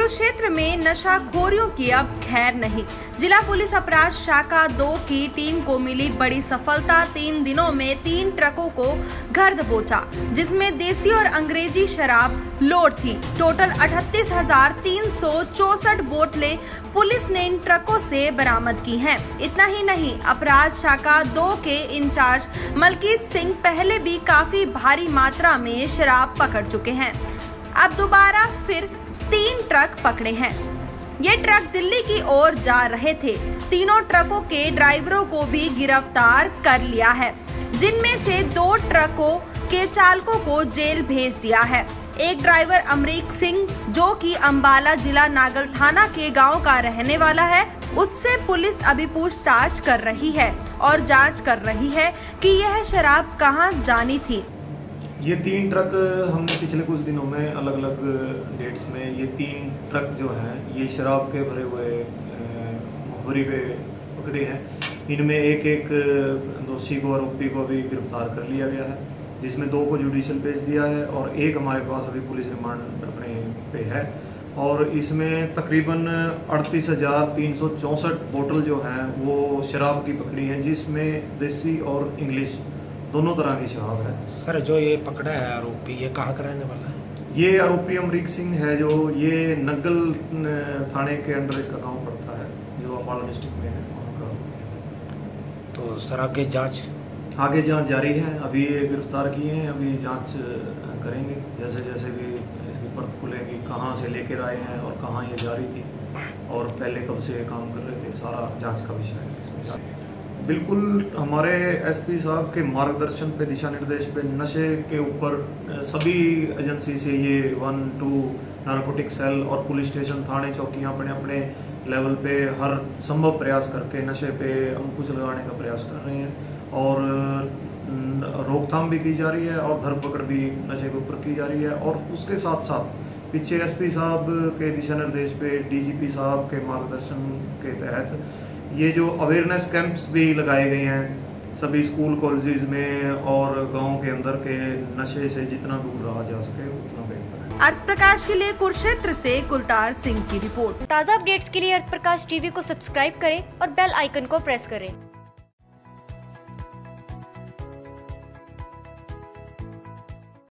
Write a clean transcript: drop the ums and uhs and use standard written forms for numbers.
कुरुक्षेत्र में नशाखोरियों की अब खैर नहीं। जिला पुलिस अपराध शाखा 2 की टीम को मिली बड़ी सफलता। 3 दिनों में 3 ट्रकों को घर दबोचा, जिसमें देसी और अंग्रेजी शराब लोड थी। टोटल 38,364 बोतलें पुलिस ने इन ट्रकों से बरामद की हैं। इतना ही नहीं, अपराध शाखा 2 के इंचार्ज मलकीत सिंह पहले भी काफी भारी मात्रा में शराब पकड़ चुके हैं। अब दोबारा फिर 3 ट्रक पकड़े हैं। ये ट्रक दिल्ली की ओर जा रहे थे। तीनों ट्रकों के ड्राइवरों को भी गिरफ्तार कर लिया है, जिनमें से 2 ट्रकों के चालकों को जेल भेज दिया है। एक ड्राइवर अमरीक सिंह, जो कि अंबाला जिला नागल थाना के गांव का रहने वाला है, उससे पुलिस अभी पूछताछ कर रही है और जांच कर रही है कि यह शराब कहां जानी थी। ये 3 ट्रक हमने पिछले कुछ दिनों में अलग अलग डेट्स में ये 3 ट्रक जो हैं ये शराब के भरे हुए मुखबरी पे पकड़े हैं। इनमें एक दोषी को, आरोपी को भी गिरफ्तार कर लिया गया है, जिसमें 2 को जुडिशियल भेज दिया है और एक हमारे पास अभी पुलिस रिमांड रखने पे है। और इसमें तकरीबन 38,364 बोतल जो हैं वो शराब की पकड़ी हैं, जिसमें देसी और इंग्लिश दोनों तरह की शराब है। सर, जो ये पकड़ा है आरोपी, ये कहाँ का रहने वाला है? ये आरोपी अमरीक सिंह है, जो ये नगल थाने के अंडर इसका गांव पड़ता है, जो अंबाला डिस्ट्रिक्ट में है वहाँ का। तो सर आगे जांच जारी है। अभी ये गिरफ्तार किए हैं, अभी जांच करेंगे। जैसे जैसे भी इसकी परत खुलेगी, कहाँ से लेकर आए हैं और कहाँ ये जारी थी और पहले कब से काम कर रहे थे, सारा जाँच का विषय है इसमें। बिल्कुल हमारे एसपी साहब के मार्गदर्शन पे, दिशा निर्देश पे नशे के ऊपर सभी एजेंसी से ये 1-2 नारकोटिक सेल और पुलिस स्टेशन, थाने, चौकियाँ अपने अपने लेवल पे हर संभव प्रयास करके नशे पे अंकुश लगाने का प्रयास कर रहे हैं और रोकथाम भी की जा रही है और धरपकड़ भी नशे के ऊपर की जा रही है। और उसके साथ साथ पीछे एसपी साहब के दिशा निर्देश पे, डीजीपी साहब के मार्गदर्शन के तहत ये जो अवेयरनेस कैंप्स भी लगाए गए हैं सभी स्कूल कॉलेजेस में और गांव के अंदर के नशे से जितना दूर रहा जा सके उतना बेहतर है। अर्थ प्रकाश के लिए कुरुक्षेत्र से कुलतार सिंह की रिपोर्ट। ताज़ा अपडेट्स के लिए अर्थ प्रकाश टीवी को सब्सक्राइब करें और बेल आइकन को प्रेस करें।